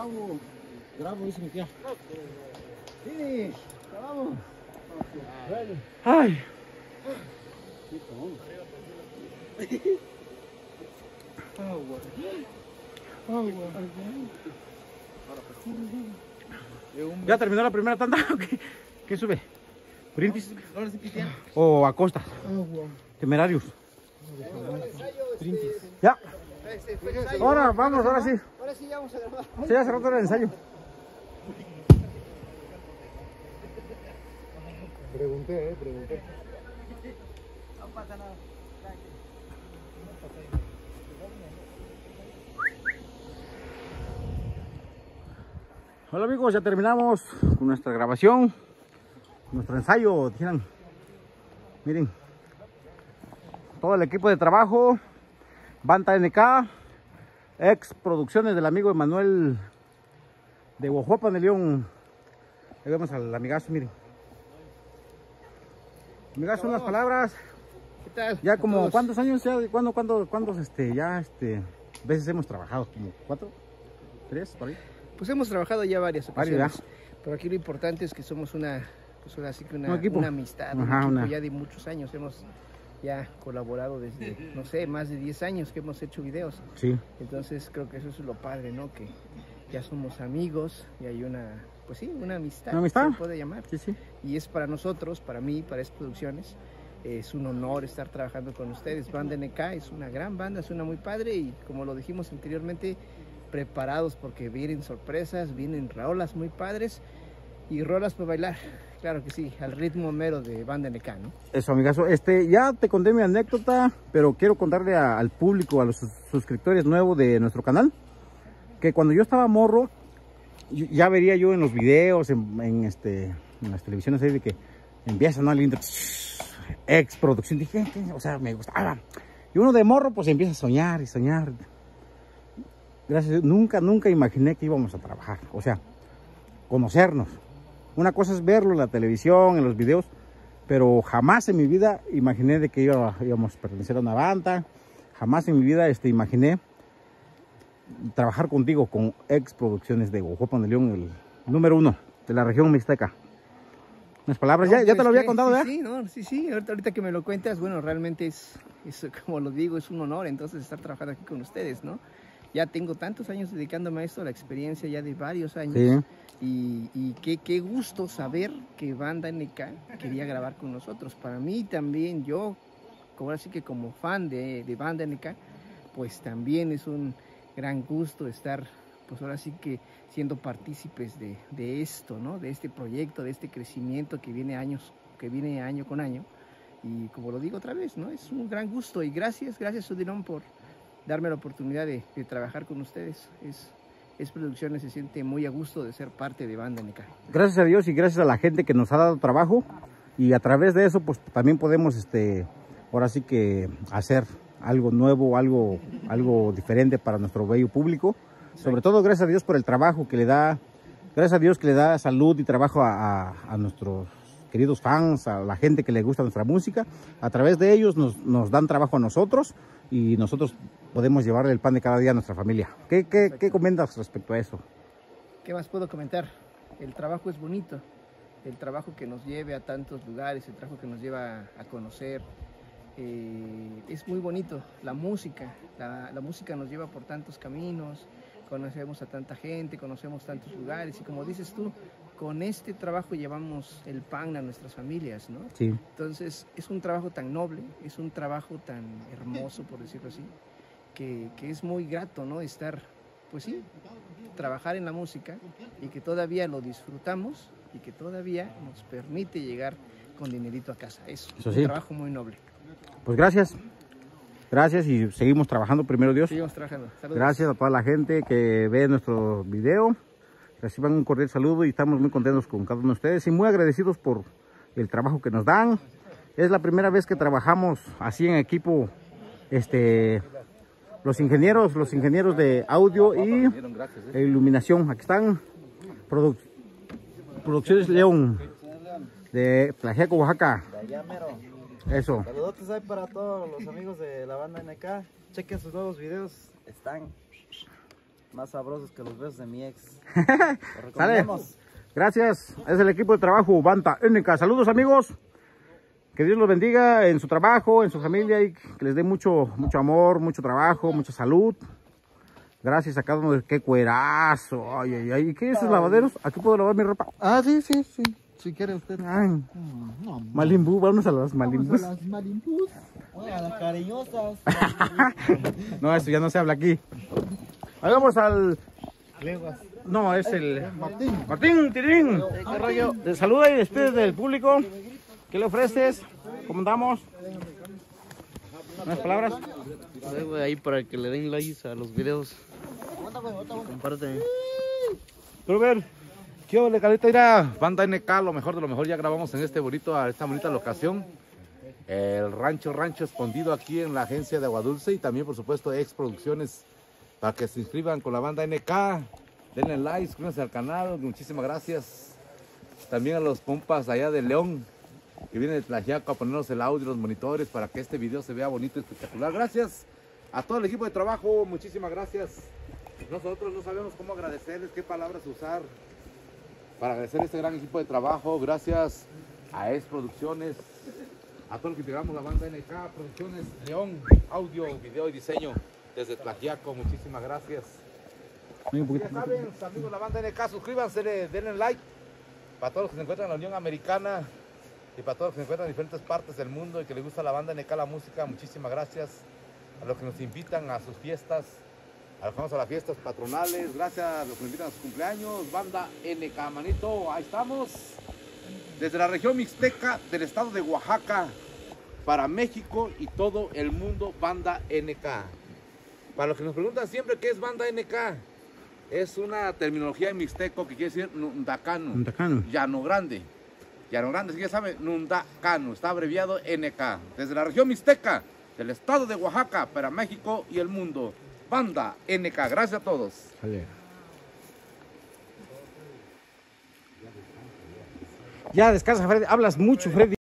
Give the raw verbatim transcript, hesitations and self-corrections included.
grabo, grabo, dice mi tía. Finish, vamos. Ay. ¿Ya terminó la primera tanda? ¿Qué, ¿Qué sube? ¿Brindis? ¿O Acosta? Temerarios. Ya. Ahora vamos, ahora sí. Ahora sí ya vamos a grabar. Sí, hace rato era el ensayo. Pregunté, eh, pregunté. No pasa nada. Hola amigos, ya terminamos con nuestra grabación, nuestro ensayo, dijeron. Miren, todo el equipo de trabajo, Banda N K, ex producciones del amigo Emanuel de Guajuapan de León. Ahí vemos al amigazo, miren. Amigazo, unas palabras. ¿Qué tal? Ya como, Todos. ¿cuántos años ya? ¿Cuándo, cuándo, cuántos, este, ya, este, veces hemos trabajado? ¿Como cuatro? ¿Tres? ¿Por ahí? Pues hemos trabajado ya varias ocasiones, Varias. pero aquí lo importante es que somos una, pues ahora sí que una, Un equipo. una amistad, un Ajá, equipo una- ya de muchos años. Hemos ya colaborado desde, no sé, más de diez años que hemos hecho videos. Sí. Entonces creo que eso es lo padre, ¿no? Que ya somos amigos y hay una, pues sí, una amistad. ¿Una amistad? Se puede llamar. Sí, sí. Y es para nosotros, para mí, para Es Producciones, es un honor estar trabajando con ustedes. Banda N K es una gran banda, suena muy padre y como lo dijimos anteriormente, preparados porque vienen sorpresas, vienen rolas muy padres y rolas para bailar. Claro que sí, al ritmo mero de Banda N K, ¿no? Eso, amigazo. Este, ya te conté mi anécdota, pero quiero contarle a- al público, a los sus- suscriptores nuevos de nuestro canal, que cuando yo estaba morro, yo- ya vería yo en los videos, en, en, este, en las televisiones ahí de que empieza, ¿no? El intro, ex producción. Dije, ¿qué? O sea, me gustaba. Y uno de morro, pues empieza a soñar y soñar. Gracias a Dios, nunca, nunca imaginé que íbamos a trabajar. O sea, conocernos. Una cosa es verlo en la televisión, en los videos, pero jamás en mi vida imaginé de que iba- íbamos a pertenecer a una banda. Jamás en mi vida este, imaginé trabajar contigo con Ex Producciones de Guajuapan de León, el número uno de la región mixteca. Unas palabras, No, ya, ya pues te lo había que- contado, sí, ¿verdad? Sí, no, sí, sí, ahorita, ahorita que me lo cuentas, bueno, realmente es, es, como lo digo, es un honor entonces estar trabajando aquí con ustedes, ¿no? Ya tengo tantos años dedicándome a esto, la experiencia ya de varios años. Sí. Y, y qué, qué gusto saber que Banda N K quería grabar con nosotros. Para mí también, yo, como así que como fan de, de Banda N K, pues también es un gran gusto estar, pues ahora sí que siendo partícipes de, de esto, ¿no? De este proyecto, de este crecimiento que viene años, que viene año con año. Y como lo digo otra vez, ¿no? Es un gran gusto y gracias, gracias Odilon por darme la oportunidad de, de trabajar con ustedes. Es, es Producciones se siente muy a gusto de ser parte de Banda N K. Gracias a Dios y gracias a la gente que nos ha dado trabajo, y a través de eso pues también podemos este ahora sí que hacer algo nuevo, algo algo diferente para nuestro bello público. Sobre todo gracias a Dios por el trabajo que le da, gracias a Dios que le da salud y trabajo a, a, a nuestros queridos fans, a la gente que le gusta nuestra música. A través de ellos nos, nos dan trabajo a nosotros y nosotros podemos llevarle el pan de cada día a nuestra familia. ¿Qué, qué, qué comentas respecto a eso? ¿Qué más puedo comentar? El trabajo es bonito, el trabajo que nos lleve a tantos lugares, el trabajo que nos lleva a conocer, eh, es muy bonito. La música, la, la música nos lleva por tantos caminos, conocemos a tanta gente, conocemos tantos lugares y como dices tú, con este trabajo llevamos el pan a nuestras familias, ¿no? Sí. Entonces es un trabajo tan noble, es un trabajo tan hermoso, por decirlo así, que, que es muy grato, ¿no? Estar, pues sí, trabajar en la música y que todavía lo disfrutamos y que todavía nos permite llegar con dinerito a casa. Es Eso un sí. trabajo muy noble. Pues gracias. Gracias y seguimos trabajando, primero Dios. Seguimos trabajando. Saludos. Gracias a toda la gente que ve nuestro video. Reciban un cordial saludo y estamos muy contentos con cada uno de ustedes y muy agradecidos por el trabajo que nos dan. Es la primera vez que trabajamos así en equipo, este, los ingenieros, los ingenieros de audio y iluminación. Aquí están Produ Producciones León de Tlaxiaco, Oaxaca. De allá mero. Eso. Saludos ahí para todos los amigos de la Banda N K. Chequen sus nuevos videos. Están Más sabrosos que los besos de mi ex. Lo Sale. recomendamos. Gracias. Es el equipo de trabajo Banda N K. Saludos, amigos. Que Dios los bendiga en su trabajo, en su familia y que les dé mucho, mucho amor, mucho trabajo, mucha salud. Gracias a cada uno de qué cuerazo. Ay, ay, ay. ¿Qué es esos lavaderos? ¿Aquí puedo lavar mi ropa? Ah, sí, sí, sí. Si quiere usted. Ay, No, no. Malimbú, vamos a las Malimbús. Vamos a las Malimbús. A las cariñosas. No, eso ya no se habla aquí. Ahí vamos al... Leguas. No, es el... Martín. Martín, Tirín. ¿Qué rollo? Te saluda y despide del público. ¿Qué le ofreces? ¿Cómo andamos? ¿Unas palabras? Ahí para que le den likes a los videos. Comparte. Pero ver, ¿qué ole, Caleta? Mira, Banda N K, lo mejor de lo mejor, ya grabamos en este bonito, esta bonita locación. El rancho, rancho escondido aquí en la agencia de Aguadulce y también, por supuesto, Ex Producciones, para que se inscriban con la Banda N K. Denle like, suscríbanse al canal, muchísimas gracias. También a los compas allá de León, que vienen de Tlaxiaco a ponernos el audio, los monitores, para que este video se vea bonito y espectacular. Gracias a todo el equipo de trabajo, muchísimas gracias. Nosotros no sabemos cómo agradecerles, qué palabras usar para agradecer a este gran equipo de trabajo. Gracias a Ex Producciones, a todos los que integramos la Banda N K Producciones León, audio, video y diseño desde Tlaxiaco. Muchísimas gracias. Ya saben, amigos de la Banda N K, suscríbanse, denle like. Para todos los que se encuentran en la Unión Americana y para todos los que se encuentran en diferentes partes del mundo y que les gusta la Banda N K, la música, muchísimas gracias. A los que nos invitan a sus fiestas, a los que vamos a las fiestas patronales, gracias a los que nos invitan a sus cumpleaños. Banda N K, manito, ahí estamos. Desde la región mixteca del estado de Oaxaca, para México y todo el mundo, Banda N K. Para los que nos preguntan siempre qué es Banda N K, es una terminología en mixteco que quiere decir Nundacano, Nundacano. Llano Grande. Llano Grande, si ya saben, Nundacano, está abreviado N K. Desde la región mixteca del estado de Oaxaca para México y el mundo, Banda N K. Gracias a todos. Vale. Ya descansa, Freddy. Hablas mucho, Freddy.